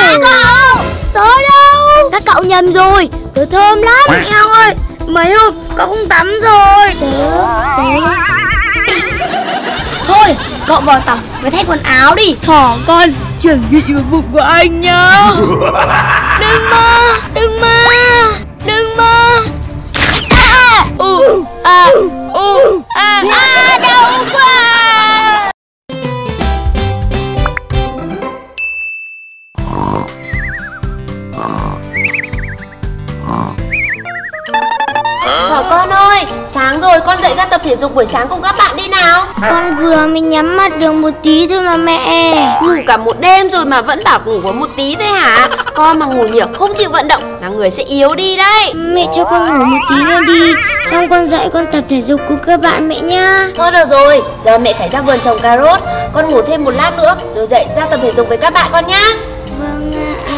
cậu. Tớ đâu? Các cậu nhầm rồi, tớ thơm lắm. Eo ơi, mấy hôm cậu không tắm rồi. Tớ Thôi, cậu vào tắm và thay quần áo đi. Thỏ con chuẩn bị vào bụng của anh nhá. Đừng mà, đừng mà, đừng mà. Đau quá. Thỏ con ơi, sáng rồi, con dậy ra tập thể dục buổi sáng cùng các bạn đi nào. Con vừa mới nhắm mắt được một tí thôi mà mẹ. Ngủ cả một đêm rồi mà vẫn bảo ngủ có một tí thôi hả? Con mà ngủ nhiều không chịu vận động là người sẽ yếu đi đấy. Mẹ cho con ngủ một tí nữa đi, xong con dậy con tập thể dục cùng các bạn mẹ nhá. Thôi được rồi, giờ mẹ phải ra vườn trồng cà rốt. Con ngủ thêm một lát nữa rồi dậy ra tập thể dục với các bạn con nhá. Vâng ạ.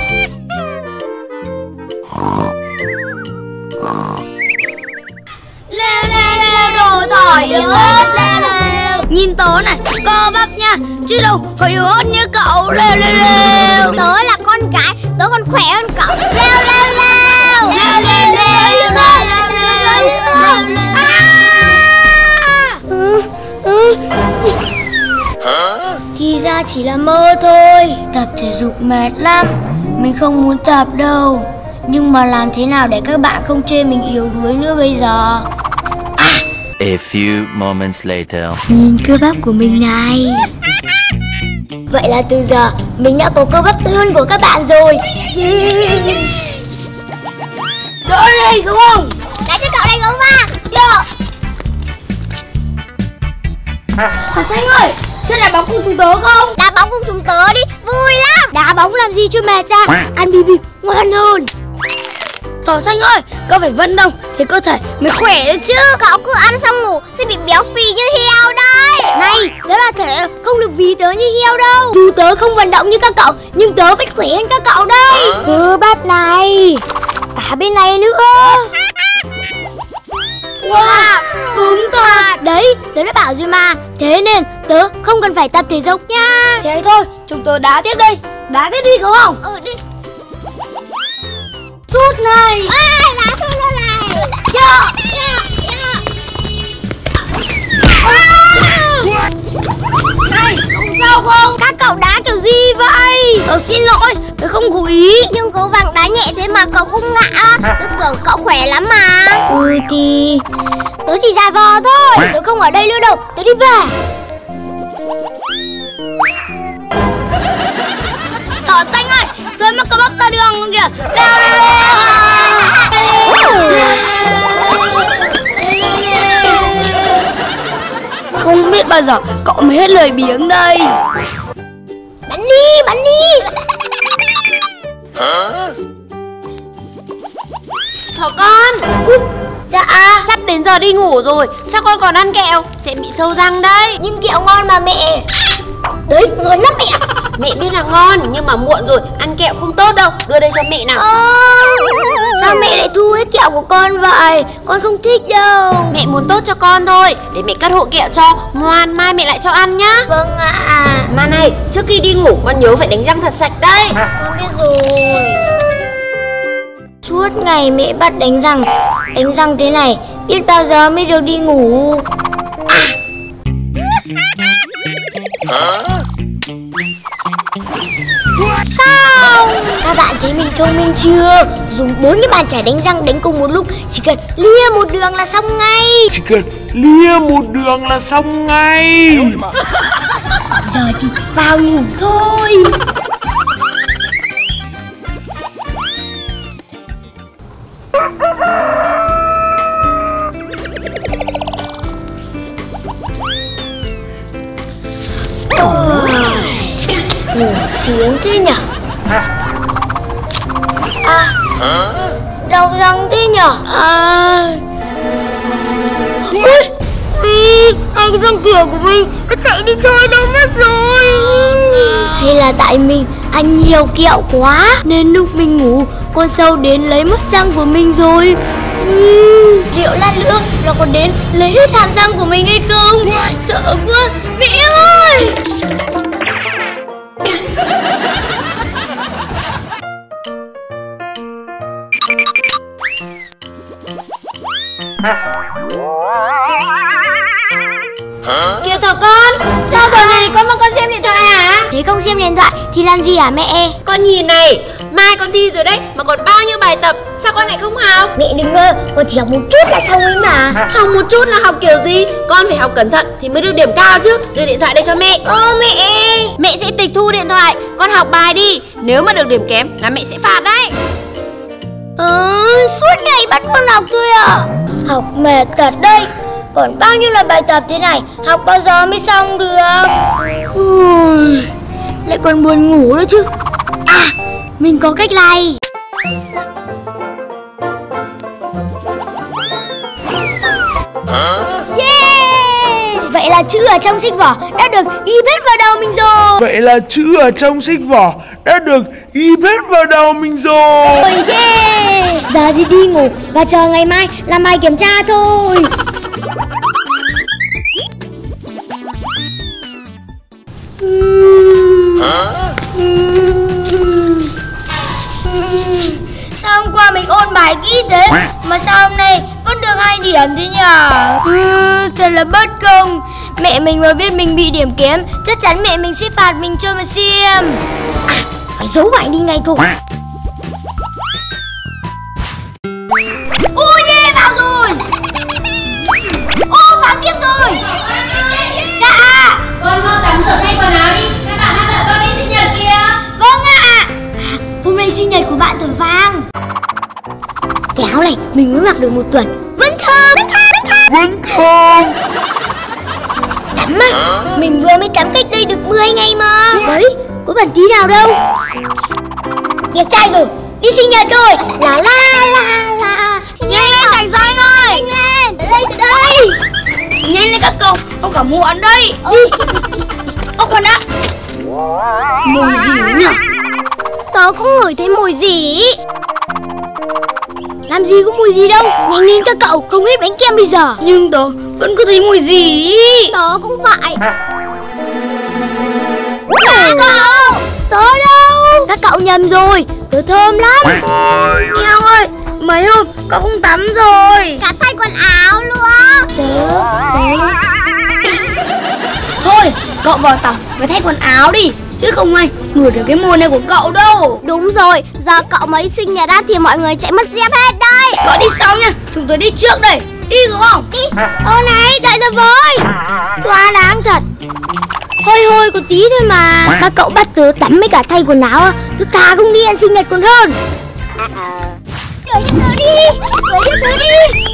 Leo đồ thỏ yếu ớt. Nhìn tớ này, cơ bắp nha, chứ đâu có yếu ớt như cậu. Leo. Tớ là con gái, tớ còn khỏe hơn cậu. Leo. Thì ra chỉ là mơ thôi. Tập thể dục mệt lắm, mình không muốn tập đâu. Nhưng mà làm thế nào để các bạn không chê mình yếu đuối nữa bây giờ? A few moments later. Nhìn cơ bắp của mình này. Vậy là từ giờ mình đã có cơ bắp hơn của các bạn rồi. Đỡ đây đúng không? Đánh cho cậu đánh bóng va. Thỏ Xanh ơi, chơi đá bóng cùng chúng tớ không? Đá bóng cùng chúng tớ đi, vui lắm. Đá bóng làm gì cho mệt ra, ăn bì bì ngon hơn. Thỏ Xanh ơi, cậu phải vận động thì cơ thể mới khỏe được chứ. Cậu cứ ăn xong ngủ sẽ bị béo phì như heo đấy. Này, tớ là thể không được vì tớ như heo đâu. Dù tớ không vận động như các cậu, nhưng tớ vẫn khỏe hơn các cậu đây. Cơ bắp này, cả bên này nữa. Wow, cứng thật. Đấy, tớ đã bảo rồi mà. Thế nên tớ không cần phải tập thể dục nha. Thế thôi, chúng tớ đá tiếp đây. Đá tiếp đi có không? Đi. Sút này. Đá sút này. Này, không sao không? Các cậu đá kiểu gì vậy? Tớ xin lỗi, tớ không cố ý. Nhưng cố vàng đá nhẹ thế mà cậu không ngã. Tớ tưởng cậu khỏe lắm mà. Thì tớ chỉ giả vờ thôi. Tớ không ở đây nữa đâu, tớ đi về. Thỏ Xanh ơi, rơi mất cơ bắp ra đường không kìa. Không biết bao giờ cậu mới hết lời biếng đây. Bắn đi. Thỏ con. Dạ. Sắp đến giờ đi ngủ rồi, sao con còn ăn kẹo? Sẽ bị sâu răng đấy. Nhưng kẹo ngon mà mẹ. Đấy, ngon lắm mẹ. Mẹ biết là ngon, nhưng mà muộn rồi, ăn kẹo không tốt đâu. Đưa đây cho mẹ nào. Sao mẹ lại thu hết kẹo của con vậy? Con không thích đâu. Mẹ muốn tốt cho con thôi. Để mẹ cắt hộ kẹo cho. Ngoan, mai mẹ lại cho ăn nhá. Vâng ạ. Mà này, trước khi đi ngủ con nhớ phải đánh răng thật sạch đấy. Con biết rồi. Suốt ngày mẹ bắt đánh răng thế này, biết bao giờ mới được đi ngủ. Sao? Các bạn thấy mình thông minh chưa? Dùng 4 cái bàn chải đánh răng đánh cùng một lúc, chỉ cần lia một đường là xong ngay. Giờ thì vào ngủ thôi. Ngủ sướng thế nhở? Đau răng thế nhở? Hai cái răng cửa của mình nó chạy đi chơi đâu mất rồi. Hay là tại mình ăn nhiều kẹo quá nên lúc mình ngủ con sâu đến lấy mất răng của mình rồi. Liệu lát nữa nó còn đến lấy hết hàm răng của mình hay không? Sợ quá mẹ ơi. Kìa thỏ con, sao giờ này con mà con xem điện thoại hả? Thế không xem điện thoại thì làm gì hả mẹ? Con nhìn này, mai con thi rồi đấy, mà còn bao nhiêu bài tập, sao con lại không học? Mẹ đừng ngơ, con chỉ học một chút là xong ấy mà. Học một chút là học kiểu gì? Con phải học cẩn thận thì mới được điểm cao chứ. Đưa điện thoại đây cho mẹ. Mẹ. Mẹ sẽ tịch thu điện thoại. Con học bài đi. Nếu mà được điểm kém là mẹ sẽ phạt đấy. Suốt ngày bắt con học thôi à? Học mệt thật đây. Còn bao nhiêu là bài tập thế này, học bao giờ mới xong được? Lại còn buồn ngủ nữa chứ. À, mình có cách này. Yeah! Vậy là chữ ở trong sách vở đã được ghi hết vào đầu mình rồi. Vậy là chữ ở trong sách vở đã được ghi hết vào đầu mình rồi. Yeah! Giờ thì đi ngủ và chờ ngày mai làm bài kiểm tra thôi. Sao hôm qua mình ôn bài kỹ thế mà sao hôm nay vẫn được 2 điểm thế nhỉ? Thật là bất công. Mẹ mình mà biết mình bị điểm kém, chắc chắn mẹ mình sẽ phạt mình cho mà xem. À, phải giấu bài đi ngay thôi. Yeah, vào rồi. Vào tiếp rồi. Dạ. Con mau tắm rửa thay quần áo đi. Các bạn đang đợi con đi sinh nhật kìa. Vâng ạ. Hôm nay sinh nhật của bạn Tuần Vang. Cái áo này mình mới mặc được 1 tuần. Vẫn thơm. Vẫn thơm. Tắm á? Mình vừa mới tắm cách đây được 10 ngày mà. Đấy, có bẩn tí nào đâu. Đẹp trai rồi, đi sinh nhật rồi. La. Nhanh lên Thành Danh ơi. Nhanh lên, tới đây. Nhanh lên các cậu, không cả muộn đây. Đi. Khoan đã. Mùi gì nhỉ? Tớ cũng ngửi thấy mùi gì. Làm gì có mùi gì đâu. Nhanh lên các cậu, không hết bánh kem bây giờ. Nhưng tớ vẫn có thấy mùi gì. Tớ cũng vậy. Các cậu, tớ đâu? Các cậu nhầm rồi, tớ thơm lắm. Heo ơi, mấy hôm cậu không tắm rồi. Cả thay quần áo luôn. Tớ. Thôi, cậu vào tắm và thay quần áo đi, chứ không ai ngửi được cái mùi này của cậu đâu. Đúng rồi, giờ cậu mới sinh nhật ra thì mọi người chạy mất dép hết đây. Cậu đi sau nha, chúng tôi đi trước đây. Đi đúng không? Đi. Này, đợi tớ với. Quá đáng thật. Hôi có tí thôi mà. Các cậu bắt tớ tắm với cả thay quần áo, tớ thà không đi ăn sinh nhật còn hơn. Đợi cho tớ đi.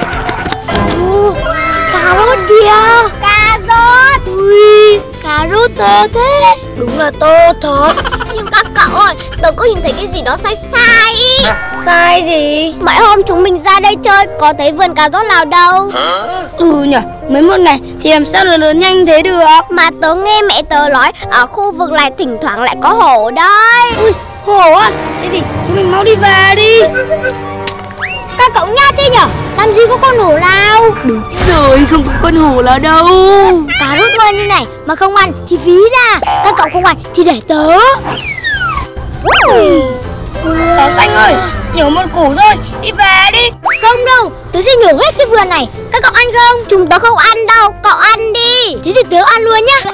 Cà rốt kìa. Cà rốt. Ui, cà rốt to thế. Đúng là to thật. Nhưng các cậu ơi, tớ có nhìn thấy cái gì đó sai. Sai gì? Mấy hôm chúng mình ra đây chơi, có thấy vườn cà rốt nào đâu. Nhỉ, mấy môn này thì làm sao lớn nhanh thế được. Mà tớ nghe mẹ tớ nói ở khu vực này thỉnh thoảng lại có hổ đấy. Ui, hổ á? Thế thì chúng mình mau đi về đi. Các cậu nhát thế nhở? Làm gì có con hổ nào? Đúng rồi, không có con hổ nào đâu. Cà rốt ngon như này mà không ăn thì phí ra. Các cậu không ăn thì để tớ. Táo xanh ơi, nhổ một củ thôi, đi về đi. Không đâu, tớ sẽ nhổ hết cái vườn này. Các cậu ăn không? Chúng tớ không ăn đâu, cậu ăn đi. Thế thì tớ ăn luôn nhá.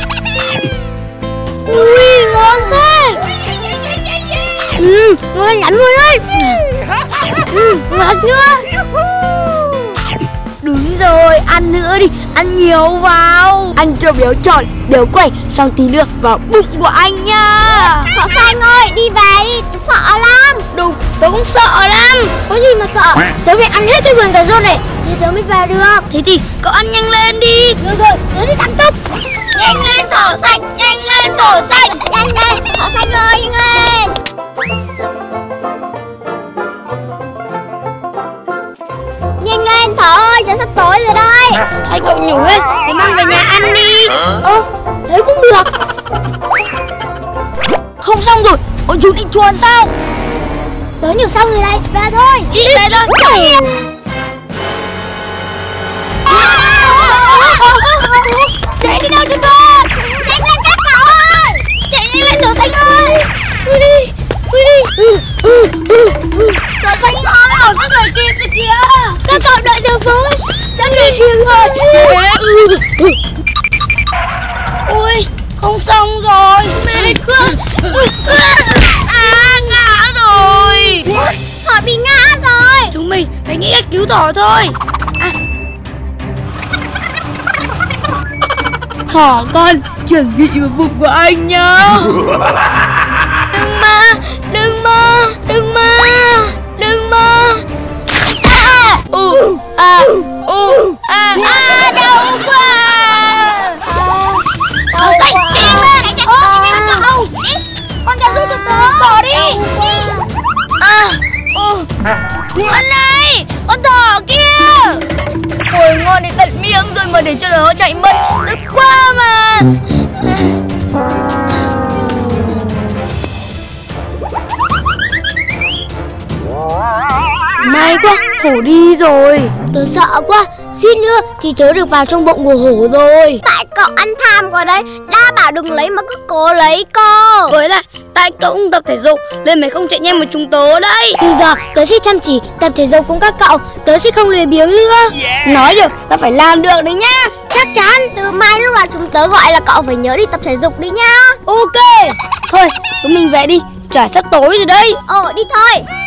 Ui, ngon thế. Ngon lắm luôn đấy. Ngọt nữa. Đúng rồi, ăn nữa đi, ăn nhiều vào. Ăn cho béo tròn, béo quẩy, xong tí nữa vào bụng của anh nha. Thỏ xanh ơi, đi về đi, tớ sợ lắm. Đúng, tớ cũng sợ lắm. Có gì mà sợ, tớ phải ăn hết cái vườn cà rốt này thì tớ mới về được. Thế thì cậu ăn nhanh lên đi. Được rồi, tớ đi tăng tốc. Nhanh lên thỏ xanh, nhanh lên thỏ xanh. Nhanh lên, thỏ xanh ơi, nhanh lên. Nhanh lên Thỏ ơi, trời sắp tối rồi đây. Hãy cậu nhủ lên để mang về nhà ăn đi. Thế cũng được. Không xong rồi, bọn chúng định chuồn sao? Tớ nhủ xong rồi đây, về thôi. Đi về thôi. Chạy đi đâu cho con. Nhanh lên các cậu ơi. Chạy nhanh lên Thỏ xanh ơi. Ui đi. Thỏ xanh ơi, ở cái người kia kìa. Các cậu đợi tớ kia rồi. Ui, không xong rồi. Mẹ quá. Ngã rồi. Thỏ bị ngã rồi. Chúng mình phải nghĩ cách cứu Thỏ thôi. Thỏ con chuẩn bị vào bụng của anh nhá. Đừng mà, đừng mà, đừng mà, đừng mà. Đau quá. Xanh chạy lên, cậu. Con nhà giúp tớ, bỏ đi. Con này, con thỏ kia. Ôi ngon đến tận miệng rồi mà để cho nó chạy mất. Tức quá mà. May quá, hổ đi rồi. Tớ sợ quá, suýt nữa thì tớ được vào trong bụng của hổ rồi. Tại cậu ăn tham quá đấy, đã bảo đừng lấy mà cứ cố lấy cô. Với lại, tại cậu cũng tập thể dục nên mày không chạy nhanh mà chúng tớ đấy. Từ giờ tớ sẽ chăm chỉ tập thể dục cùng các cậu, tớ sẽ không lười biếng nữa. Nói được, tớ phải làm được đấy nhá. Chắc chắn, từ mai lúc nào chúng tớ gọi là cậu phải nhớ đi tập thể dục đi nhá. Ok, thôi chúng mình về đi, trời sắp tối rồi đấy. Đi thôi.